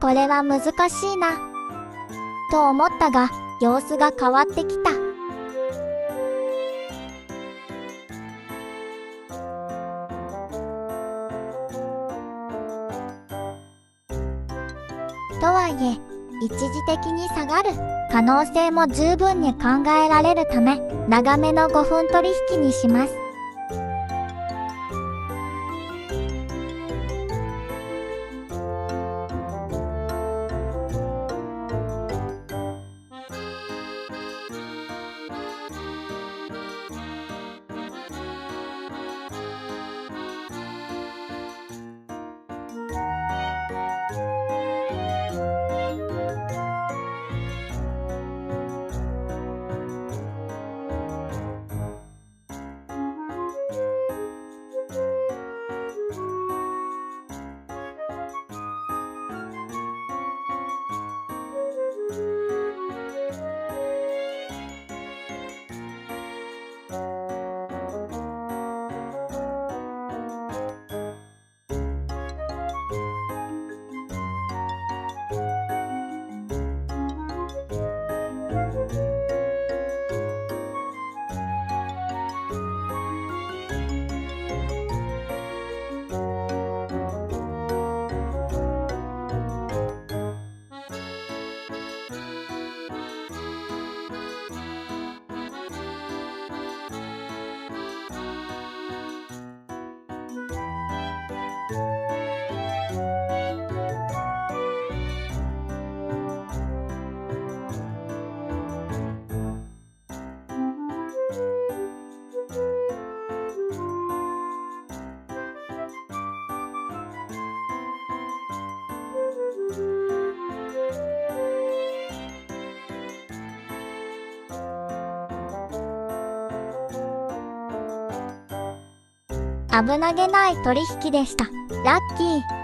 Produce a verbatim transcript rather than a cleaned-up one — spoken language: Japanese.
これは難しいな。と思ったが、様子が変わってきた。とはいえ、一時的に下がる可能性も十分に考えられるため、長めのごふん取引にします。危なげない取引でした。ラッキー。